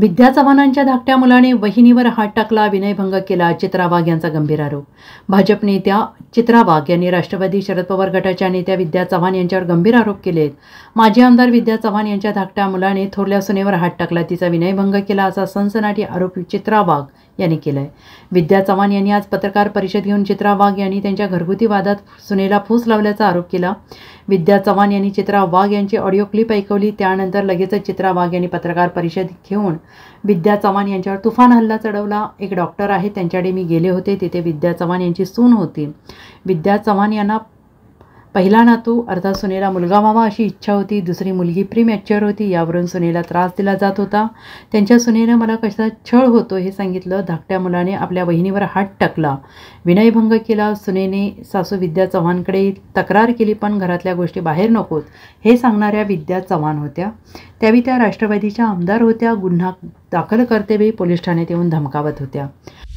विद्या चव्हाणांच्या धाकट्या मुलाने वहिनीवर हात टाकला, विनयभंग केला, चित्रा वाघ यांचा गंभीर आरोप. भाजप नेत्या चित्रा वाघ यांनी राष्ट्रवादी शरद पवार गटाच्या नेत्या विद्या चव्हाण यांच्यावर गंभीर आरोप केलेत. माजी आमदार विद्या चव्हाण यांच्या धाकट्या मुलाने थोरल्या सुनेवर हात टाकला, तिचा विनयभंग केला, असा सनसनाटी आरोप चित्रा वाघ यांनी केलाय. विद्या चव्हाण यांनी आज पत्रकार परिषद घेऊन चित्रा वाघ यांनी त्यांच्या घरगुती वादात सुनेला फूस लावल्याचा आरोप केला. विद्या चव्हाण यांनी चित्रा वाघ यांची ऑडिओ क्लिप ऐकवली. त्यानंतर लगेचच चित्रा वाघ यांनी पत्रकार परिषद घेऊन विद्या चव्हाण यांच्यावर तुफान हल्ला चढवला. एक डॉक्टर आहे, त्यांच्याकडे मी गेले होते, तिथे विद्या चव्हाण यांची सून होती. विद्या चव्हाण यांना पहिला नातू अर्थात सुनेला मुलगा व्हावा अशी इच्छा होती. दुसरी मुलगी प्रीमॅच्युअर होती, यावरून सुनेला त्रास दिला जात होता. त्यांच्या सुनेनं मला कसा छळ होतो हे सांगितलं. धाकट्या मुलाने आपल्या बहिणीवर हात टाकला, विनयभंग केला. सुनेने सासू विद्या चव्हाणकडे तक्रार केली, पण घरातल्या गोष्टी बाहेर नकोत हे सांगणाऱ्या विद्या चव्हाण होत्या. त्यावेळी त्या राष्ट्रवादीच्या आमदार होत्या. गुन्हा दाखल करतेवेळी पोलीस ठाण्यात येऊन धमकावत होत्या.